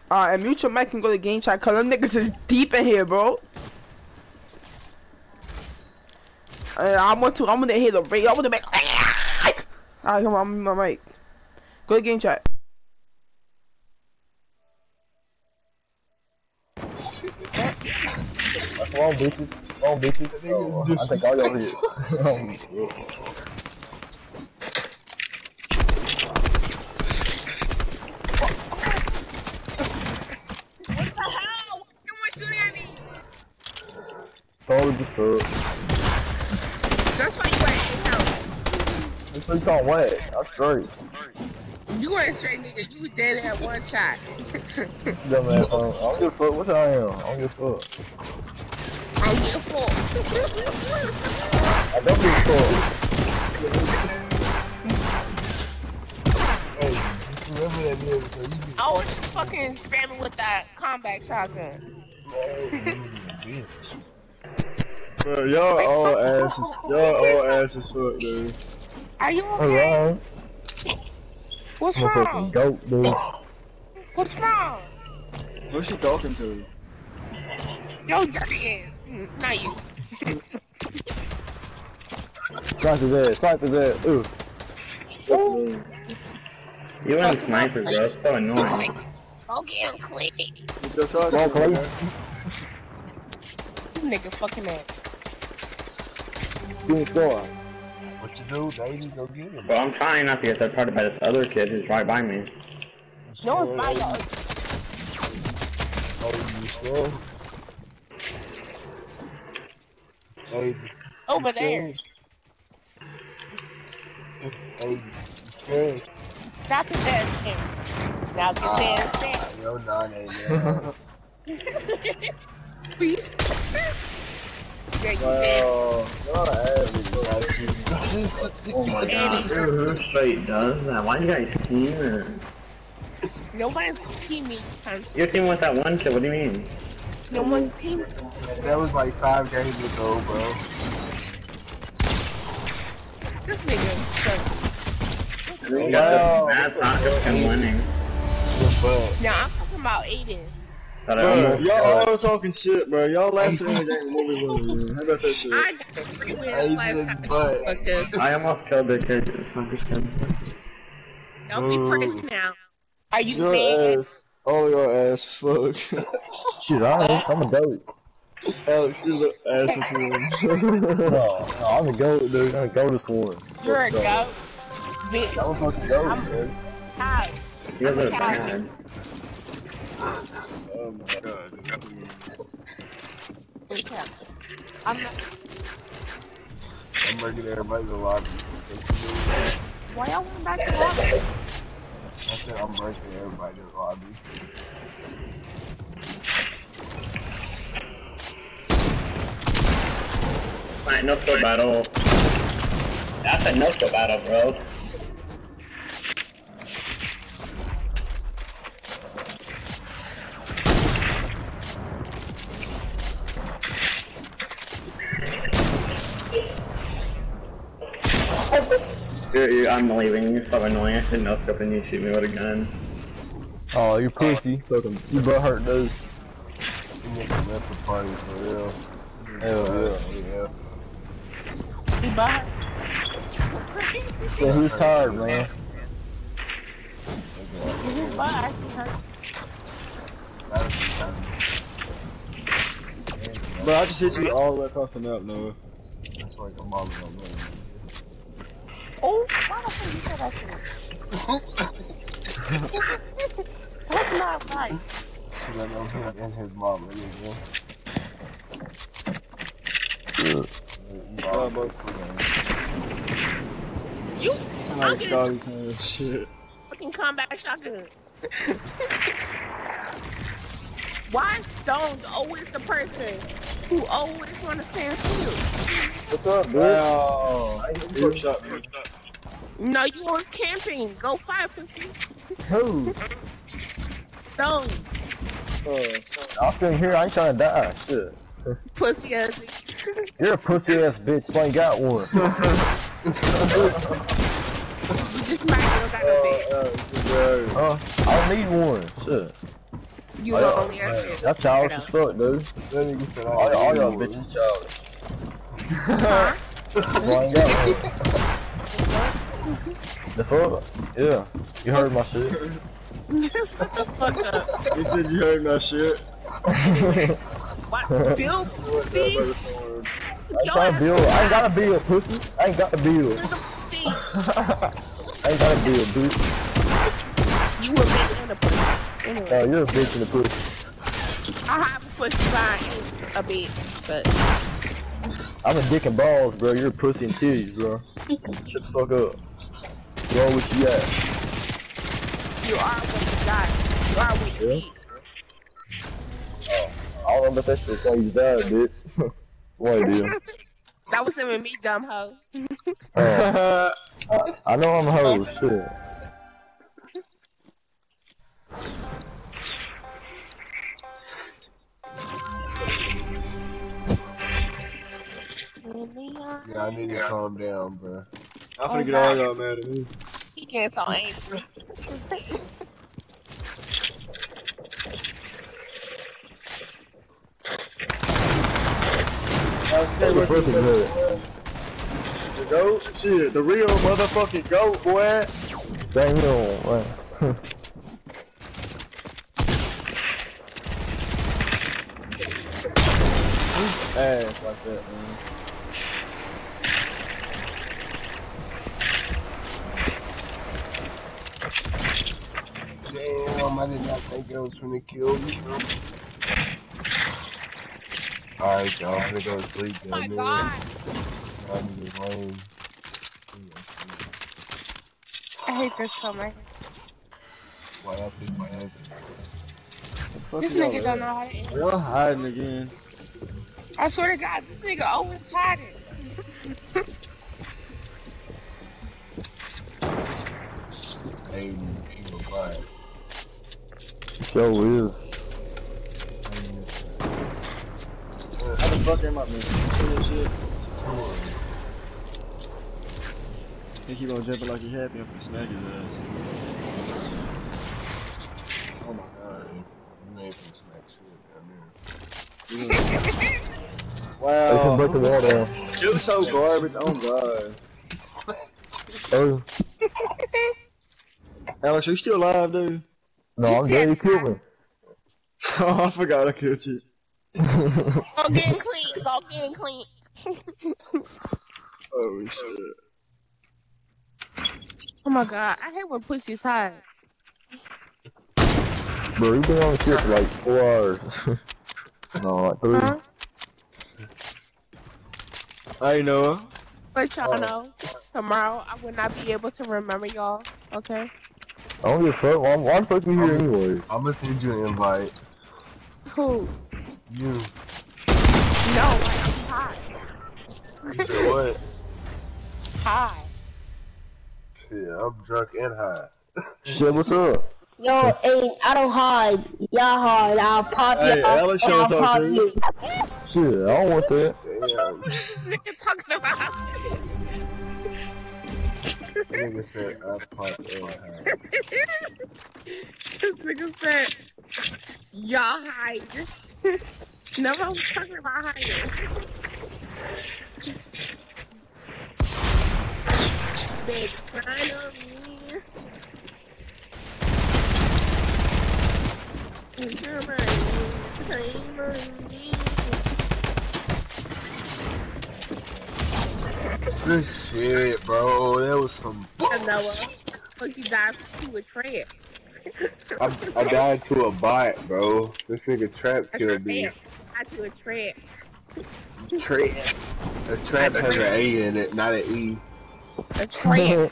And mute your mic and go to game chat, cause them niggas is deep in here, bro. I'm gonna hit the rate. I'm gonna make. Alright, come on, I'm my mic. Go to game chat. Come on, bitches. Come on, bitches. Oh, I think all y'all here. Told you so. That's why you ain't help. This thing's on wet. I'm straight. You weren't straight, nigga. You was dead at one shot. Dumb ass. I don't give a fuck. What I am? I don't give a fuck. I don't give a fuck. I don't give a fuck. Hey, remember that nigga? I was fucking spamming with that combat shotgun. Bro, y'all all ass as fuck, dude. Are you okay? Hello? What's I'm a fucking wrong? goat, dude. What's wrong? Who's she talking to? Yo, dirty ass. Not you. Snipe his ass. Snipe his ass. Ooh. You want sniper, bro. It's so annoying. Okay, I'm clean. Get your shot. Come on, Clay. This nigga fucking ass. Get in the store. What you do, baby? Go get him. Well, I'm trying not to get third-party by this other kid who's right by me. No one's by y'all. Oh, you sure? Hey, Over there. hey, you scared? That's a dance game. Now get dance. Yo, nah, man. Please. Yeah, you Oh my god, dude, who straight does that? Why you guys teaming? No one's teaming. You're teaming with that one kid, what do you mean? No one's teaming. That was like 5 games ago, bro. This nigga You got this bad soccer and winning. Nah, I'm talking about Aiden. Bro, y'all all talking shit, bro. Y'all lasted in the game more than one. How about that shit? I got 3 wins last time. Okay. I almost killed the kid. Don't be pressed now. Are you Your mad? ass. All your ass as fuck. Shit, I'm a goat. Alex, your ass is one. No, I'm a goat, dude. I'm a goatest one. You're a goat. Bitch. I'm a fucking goat, dude. Hi. You guys are bad. Oh my god. Okay. I'm not. I'm making everybody the lobby. Why y'all went back to the lobby? I said I'm breaking everybody to the lobby. Alright, no skill battle. That's a no skill battle, bro. I'm leaving. You're so annoying. I should no scope and you shoot me with a gun. Oh, you pussy. You butt hurt, dude. You make a mess of party for real. Hell yeah. He bought. Yeah, who's tired, man? His butt actually hurt. Bro, I just hit you all the way across the map, Noah. That's like a mom on me. Oh, why the fuck you said that shit? That's not right. Because I know him and his mom are You, Like I'm getting Scotty's and shit. fucking combat shotgun. Why is Stone always the person who always want to stand still? What's up, dude? Wow. Good shot, man. No, you was camping. Go fight, pussy. Who? Stone. I'm sitting here, I ain't trying to die. Shit. Pussy ugly. You're a pussy ass bitch, so I ain't got one. You just might not got a bitch. I don't need one. Shit. You only are shit. That's childish as fuck, dude. All y'all bitches childish. Huh? Well, I ain't got one. The fuck? Yeah. You heard my shit. Shut the fuck up. He said you heard my shit. What? Bill? See? I ain't gotta build. I ain't gotta build, pussy. I ain't gotta build. See? I ain't gotta build, dude. You a bitch and a pussy. Anyway. Oh, you're a bitch in the pussy. I have a pussy by a bitch, but I'm a dick and balls, bro. You're a pussy and titties, bro. Shut the fuck up. Go what you at. you are what you got. You are what you eat. I don't know about that shit. So you died, bitch. That's what I do. That was him and me, dumb hoe. I know I'm a hoe, shit. Yeah, I need to calm down, bro. I'm finna get all y'all mad at me. He gets so angry. The pussy good. The goat? Shit, the real motherfucking goat, boy. Damn, man. Ass like that, man. Damn, I did not think it was gonna kill me, bro. Alright, y'all, I'm gonna go to sleep then, Oh my man. god. I need to lame. I hate this film. Why I pick my ass? This nigga don't know how to aim. Y'all hiding again. I swear to God, this nigga always hiding. Hey, he go quiet. So is. How the fuck am I man? Shit. He keep on jumping like he happy. I'm finna smack his ass. Oh my god. You ain't finna smack shit down there. They should break the Wow. wall down. You're so garbage. Oh god. Oh. Alex, are you still alive, dude? No, I'm dead. You killed me. Oh, I forgot I killed you. Go getting clean. Go getting clean. Oh shit. Oh my god, I hate when pussy's hide. Bro, you been on the shit for like 4 hours. No, like 3. Huh? I know. Let y'all know, tomorrow I will not be able to remember y'all, okay? I don't give a fuck. Why the fuck you here anyway? I'm gonna send you an invite. Who? You. No, like, I'm high. You said what? High. Shit, I'm drunk and high. Shit, what's up? Yo, hey, I don't hide. Y'all hide. I'll pop Hey, y'all. Alex, show us I'll our pop food. you. Shit, I don't want that. Damn. This nigga talking about. Nigga said I popped and high. This nigga said, y'all hide. No, I was talking about hiding. Big friend of me. Good shit, bro. That was some. Noah, fuck you died to a trap. I died to a bot, bro. This nigga trap killed me. Died to a trap. Trap. A trap has an A in it, not an E. A trap.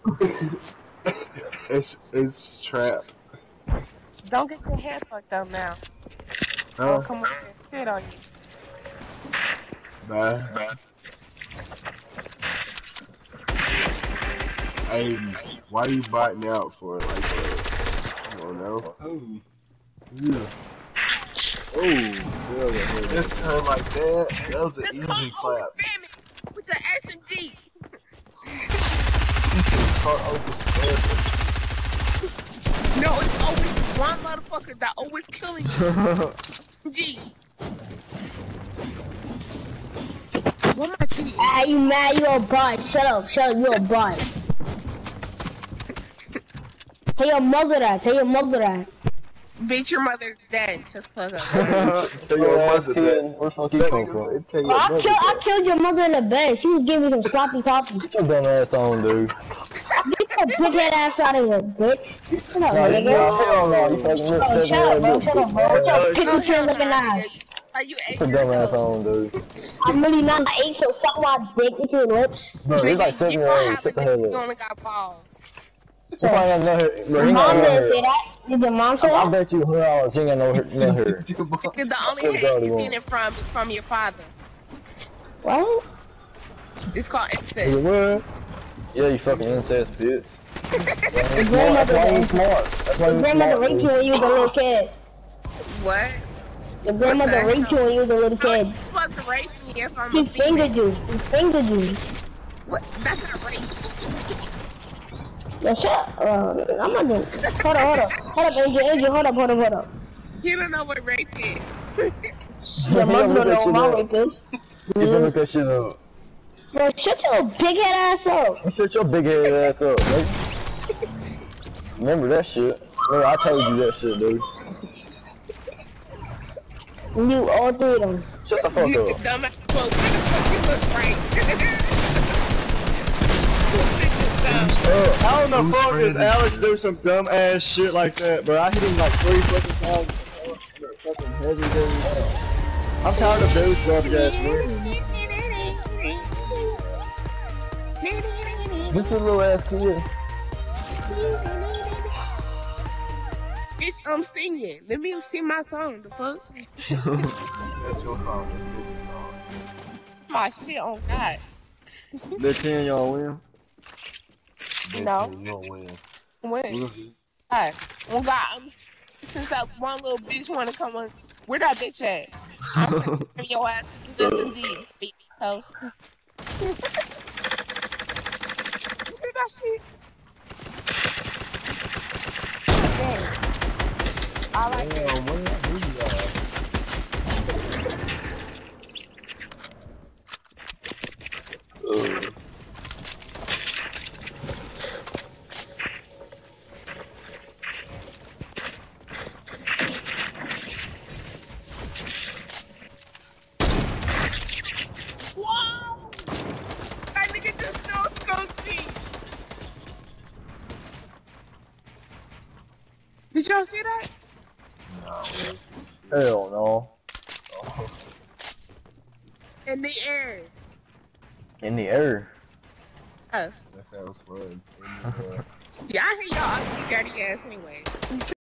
It's trap. Don't get your hair fucked up now. Huh? I'll come over and sit on you. Nah. Hey, why you botting out for it like that? I don't know. Oh. Yeah. Oh. This turn like that, that was an Let's easy call clap. overspamming with the S and G. Caught over spamming. No, it's always one motherfucker that always killing you. G. What am I cheating? Ah, you mad? You a bot. Shut up, you a bot. Tell your mother that. Tell your mother that. Bitch, your mother's dead. Shut the fuck up. Tell your mother that. Where the fuck you come from? I killed your mother in the bed. She was giving me some sloppy toppy. Get your dumb ass on, dude. Get your big head ass out of here, bitch. Shut up, No, nigga. hell no. You fucking rip Oh, shut up, bro. Shut up, bro. What's your pickle No, chin hell looking no, ass? nigga. Are you Get 8 your years dumb ass old? on, dude. I'm really not 8, so suck my dick with your lips. Bro, he's like Nigga, 7 you years don't old. have a Shut the dick, hell you up. only got balls. You probably got no hair. Bro, Your he mom got no didn't hair. say that. Did your mom say I that? bet you $100 he ain't got no hair. Nigga, the only Swear to hair God, he you won't. get it from your father. What? It's called You incest. what? Yeah, you fucking incest, bitch. Your grandmother That's why you smart. That's why Your you grandmother smart, raped you dude. when you was a little kid. What? Your grandmother What the raped you when you was a little How kid. you supposed to rape me if I'm She a female? fingered you. She fingered you. What? That's not rape. Yo, shut up. I'm not doing. Hold up, Angel, hold up. You don't know what rape is. Your mother don't know what my rape is. You better look that shit up. Bro, shut your big head ass up. You shut your big head ass up, mate. Remember that shit. Remember, I told you that shit, dude. You, all 3 of them. Shut the fuck You up. dumbass folk. Why the fuck you look right? How in the fuck does Alex do some dumb ass shit like that, bro? I hit him like 3 fucking times. Fucking heavy dude. I'm tired of those garbage ass wins. This is a little ass kid. Bitch, I'm singing. Let me sing my song. The fuck? That's your song. My shit on God. The 10 y'all win. No. You don't win. When? God. Oh God. Since that one little bitch wanna come on, where that bitch at? I'm gonna give your ass. Yes, indeed. So. Look at that shit. Dang. I like it. Whoa! That nigga just no scoped me. Did y'all see that? Hell no. In the air. In the air. Oh. That sounds fun. Yeah, I hate y'all ugly, dirty ass anyways.